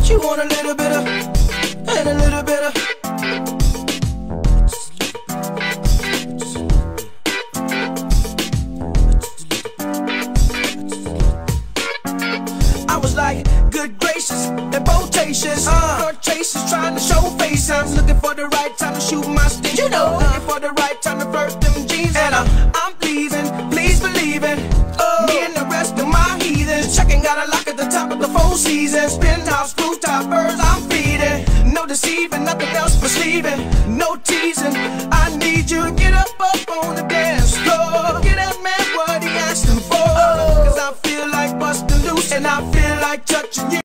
She want a little bit of, and a little bit of. I was like, good gracious, and botacious. Short chases, trying to show face. I'm looking for the right time to shoot my stitch. You know, looking for the right time to burst them jeans. And I'm pleasing, please believing. Me and the rest of my heathens. Checking, got a lock at the top of the Four Seasons. Penthouse, rooftop, birds I'm feeding. No deceiving, nothing else but sleeping.